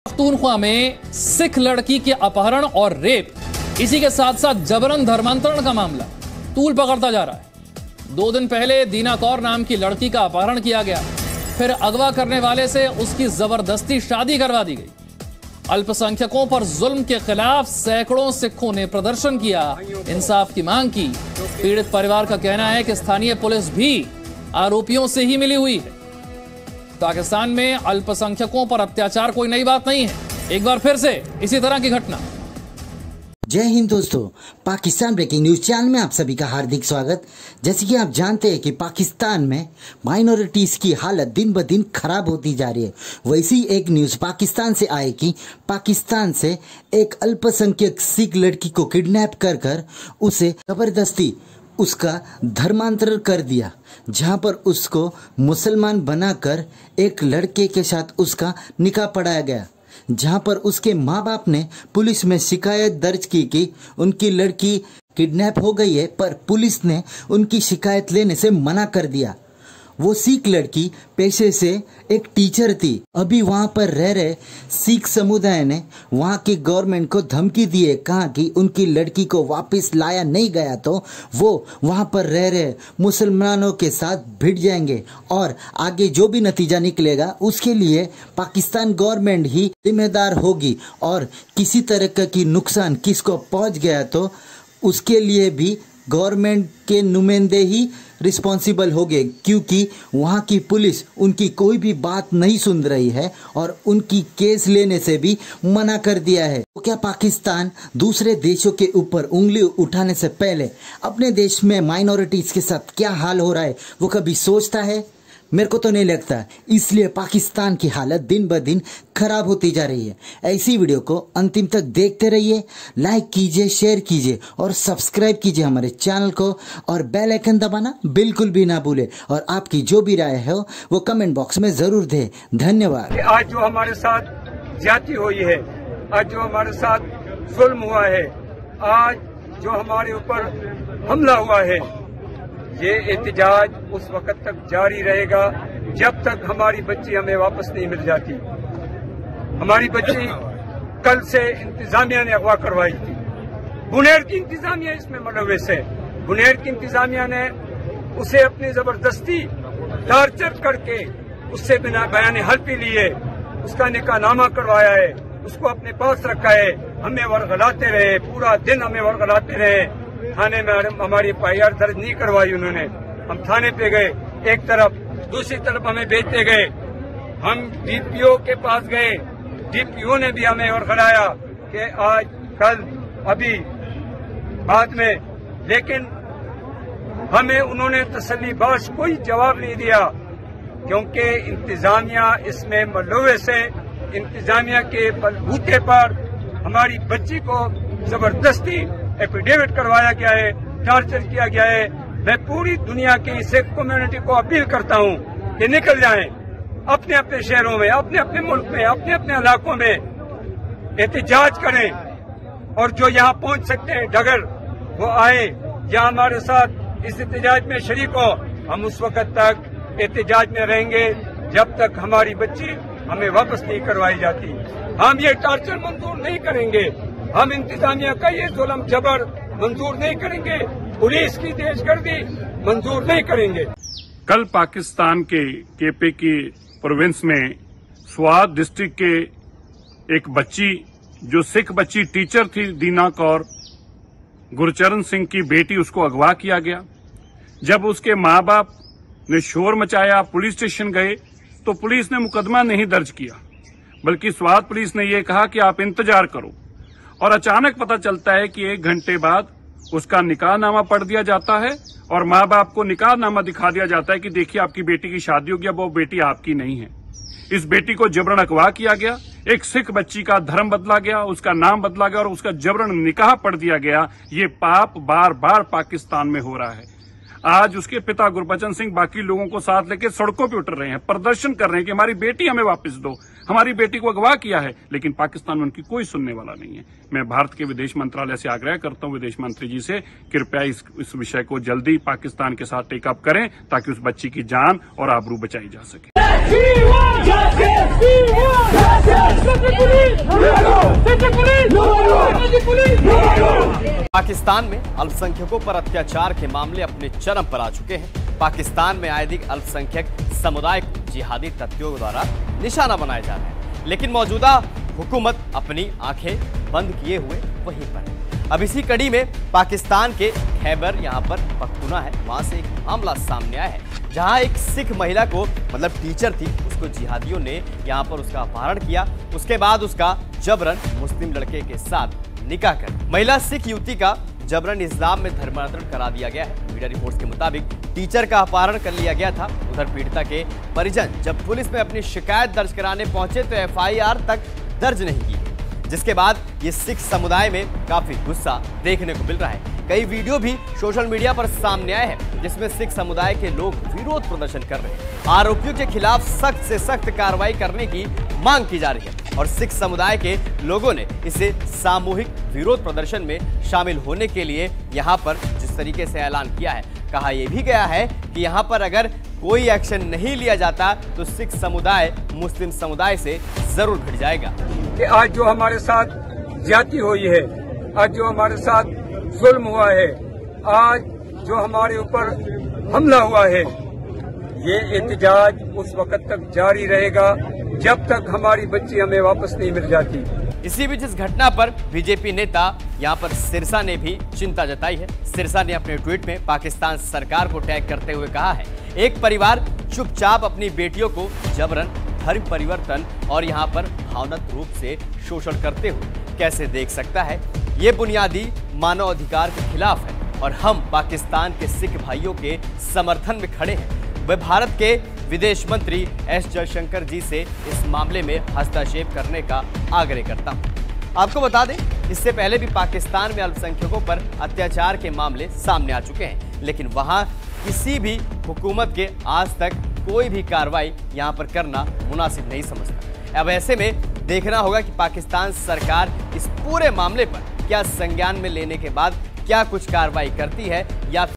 पख्तूनख्वा में सिख लड़की के अपहरण और रेप, इसी के साथ साथ जबरन धर्मांतरण का मामला तूल पकड़ता जा रहा है। 2 दिन पहले दीना कौर नाम की लड़की का अपहरण किया गया, फिर अगवा करने वाले से उसकी जबरदस्ती शादी करवा दी गई। अल्पसंख्यकों पर जुल्म के खिलाफ सैकड़ों सिखों ने प्रदर्शन किया, इंसाफ की मांग की। पीड़ित परिवार का कहना है कि स्थानीय पुलिस भी आरोपियों से ही मिली हुई है। पाकिस्तान में अल्पसंख्यकों पर अत्याचार कोई नई बात नहीं है। एक बार फिर से इसी तरह की घटना। जय हिंद दोस्तों, पाकिस्तान ब्रेकिंग न्यूज चैनल में आप सभी का हार्दिक स्वागत। जैसे कि आप जानते हैं कि पाकिस्तान में माइनॉरिटीज की हालत दिन ब दिन खराब होती जा रही है। वैसी एक न्यूज पाकिस्तान से आए कि पाकिस्तान से एक अल्पसंख्यक सिख लड़की को किडनैप कर उसे जबरदस्ती उसका धर्मांतरण कर दिया, जहां पर उसको मुसलमान बनाकर एक लड़के के साथ उसका निकाह पढ़ाया गया, जहां पर उसके माँ बाप ने पुलिस में शिकायत दर्ज की कि उनकी लड़की किडनैप हो गई है, पर पुलिस ने उनकी शिकायत लेने से मना कर दिया। वो सिख लड़की पेशे से एक टीचर थी। अभी वहां पर रह रहे सिख समुदाय ने वहां की गवर्नमेंट को धमकी दी है, कहा कि उनकी लड़की को वापस लाया नहीं गया तो वो वहां पर रह रहे मुसलमानों के साथ भिड़ जाएंगे और आगे जो भी नतीजा निकलेगा उसके लिए पाकिस्तान गवर्नमेंट ही जिम्मेदार होगी, और किसी तरह की नुकसान किसको पहुंच गया तो उसके लिए भी गवर्नमेंट के नुमाइंदे ही रिस्पॉन्सिबल हो गए, क्योंकि वहाँ की पुलिस उनकी कोई भी बात नहीं सुन रही है और उनकी केस लेने से भी मना कर दिया है। तो क्या पाकिस्तान दूसरे देशों के ऊपर उंगली उठाने से पहले अपने देश में माइनॉरिटीज के साथ क्या हाल हो रहा है वो कभी सोचता है? मेरे को तो नहीं लगता। इसलिए पाकिस्तान की हालत दिन ब दिन खराब होती जा रही है। ऐसी वीडियो को अंतिम तक देखते रहिए, लाइक कीजिए, शेयर कीजिए और सब्सक्राइब कीजिए हमारे चैनल को, और बेल आइकन दबाना बिल्कुल भी ना भूले। और आपकी जो भी राय है वो कमेंट बॉक्स में जरूर दे। धन्यवाद। आज जो हमारे साथ ज्यादती हुई है, आज जो हमारे साथ जुल्म हुआ है, आज जो हमारे ऊपर हमला हुआ है, ये एहतजाज उस वक्त तक जारी रहेगा जब तक हमारी बच्ची हमें वापस नहीं मिल जाती। हमारी बच्ची कल से इंतजामिया ने अगवा करवाई थी। बुनेर की इंतजामिया इसमें मुलव्वस है। बुनेर की इंतजामिया ने उसे अपनी जबरदस्ती टार्चर करके उससे बिना बयान हल्फी लिए उसका निकाहनामा करवाया है, उसको अपने पास रखा है। हमें वर्गलाते रहे, पूरा दिन हमें वर्गलाते रहे। थाने में हमारी एफआईआर दर्ज नहीं करवाई उन्होंने। हम थाने पे गए एक तरफ, दूसरी तरफ हमें भेजते गए। हम डीपीओ के पास गए, डीपीओ ने भी हमें वर्गलाया कि आज कल अभी बाद में, लेकिन हमें उन्होंने तसल्ली बख्श कोई जवाब नहीं दिया, क्योंकि इंतजामिया इसमें मुलव्वस है। इंतजामिया के बलबूते पर हमारी बच्ची को जबरदस्ती एफिडेविट करवाया गया है, टॉर्चर किया गया है। मैं पूरी दुनिया की सिख कम्युनिटी को अपील करता हूं कि निकल जाएं, अपने अपने शहरों में, अपने अपने मुल्क में, अपने अपने इलाकों में एहतजाज करें, और जो यहाँ पहुंच सकते हैं डगर वो आए, यहाँ हमारे साथ इस एहतजाज में शरीक हो। हम उस वक्त तक एहतजाज में रहेंगे जब तक हमारी बच्ची हमें वापस नहीं करवाई जाती। हम ये टॉर्चर मंजूर नहीं करेंगे, हम इंतजामिया का ये जुल्म जबर मंजूर नहीं करेंगे, पुलिस की दहशतगर्दी मंजूर नहीं करेंगे। कल पाकिस्तान के केपी की प्रोविंस में स्वात डिस्ट्रिक्ट के एक बच्ची, जो सिख बच्ची टीचर थी, दीना कौर, गुरचरण सिंह की बेटी, उसको अगवा किया गया। जब उसके माँ बाप ने शोर मचाया, पुलिस स्टेशन गए, तो पुलिस ने मुकदमा नहीं दर्ज किया, बल्कि स्वात पुलिस ने यह कहा कि आप इंतजार करो। और अचानक पता चलता है कि 1 घंटे बाद उसका निकाहनामा पढ़ दिया जाता है और माँ बाप को निकाहनामा दिखा दिया जाता है कि देखिए आपकी बेटी की शादी हो गया, वो बेटी आपकी नहीं है। इस बेटी को जबरन अगवा किया गया, एक सिख बच्ची का धर्म बदला गया, उसका नाम बदला गया और उसका जबरन निकाह पढ़ दिया गया। ये पाप बार बार पाकिस्तान में हो रहा है। आज उसके पिता गुरबचन सिंह बाकी लोगों को साथ लेकर सड़कों पे उतर रहे हैं, प्रदर्शन कर रहे हैं कि हमारी बेटी हमें वापस दो, हमारी बेटी को अगवा किया है, लेकिन पाकिस्तान में उनकी कोई सुनने वाला नहीं है। मैं भारत के विदेश मंत्रालय से आग्रह करता हूं, विदेश मंत्री जी से, कृपया इस विषय को जल्दी पाकिस्तान के साथ टेकअप करें ताकि उस बच्ची की जान और आबरू बचाई जा सके। पाकिस्तान में अल्पसंख्यकों पर अत्याचार के मामले अपने चरम पर आ चुके हैं। पाकिस्तान में आए दिन अल्पसंख्यक समुदाय को जिहादी तत्वों द्वारा निशाना बनाया जा रहा है, लेकिन मौजूदा हुकूमत अपनी आंखें बंद किए हुए वहीं पर है। अब इसी कड़ी में पाकिस्तान के खैबर यहाँ पर पख्तूना है, वहां से एक मामला सामने आया है, जहां एक सिख महिला को, मतलब टीचर थी, उसको जिहादियों ने यहाँ पर उसका अपहरण किया। उसके बाद उसका जबरन मुस्लिम लड़के के साथ निकाह कर महिला सिख युवती का जबरन इस्लाम में धर्मांतरण करा दिया गया है। मीडिया रिपोर्ट्स के मुताबिक टीचर का अपहरण कर लिया गया था। उधर पीड़िता के परिजन जब पुलिस में अपनी शिकायत दर्ज कराने पहुंचे तो FIR तक दर्ज नहीं की गई, जिसके बाद ये सिख समुदाय में काफी गुस्सा देखने को मिल रहा है। कई वीडियो भी सोशल मीडिया पर सामने आए हैं जिसमें सिख समुदाय के लोग विरोध प्रदर्शन कर रहे हैं। आरोपियों के खिलाफ सख्त से सख्त कार्रवाई करने की मांग की जा रही है और सिख समुदाय के लोगों ने इसे सामूहिक विरोध प्रदर्शन में शामिल होने के लिए यहाँ पर जिस तरीके से ऐलान किया है, कहा यह भी गया है कि यहाँ पर अगर कोई एक्शन नहीं लिया जाता तो सिख समुदाय मुस्लिम समुदाय से जरूर भिड़ जाएगा। कि आज जो हमारे साथ ज्यादती हुई है, आज जो हमारे साथ जुल्म हुआ है, आज जो हमारे ऊपर हमला हुआ है, ये एहतजाज उस वक्त तक जारी रहेगा जब तक हमारी बच्ची हमें वापस नहीं मिल जाती। इसी बीच इस घटना पर बीजेपी नेता यहाँ पर सिरसा ने भी चिंता जताई है। सिरसा ने अपने ट्वीट में पाकिस्तान सरकार को टैग करते हुए कहा है, एक परिवार चुपचाप अपनी बेटियों को जबरन धर्म परिवर्तन और यहाँ पर भावनात्मक रूप से शोषण करते हुए कैसे देख सकता है। ये बुनियादी मानव अधिकार के खिलाफ है और हम पाकिस्तान के सिख भाइयों के समर्थन में खड़े हैं। वह भारत के विदेश मंत्री S जयशंकर जी से इस मामले में हस्तक्षेप करने का आग्रह करता हूं। आपको बता दें, इससे पहले भी पाकिस्तान में अल्पसंख्यकों पर अत्याचार के मामले सामने आ चुके हैं, लेकिन वहां किसी भी हुकूमत के आज तक कोई भी कार्रवाई यहां पर करना मुनासिब नहीं समझता। अब ऐसे में देखना होगा कि पाकिस्तान सरकार इस पूरे मामले पर क्या संज्ञान में लेने के बाद क्या कुछ कार्रवाई करती है या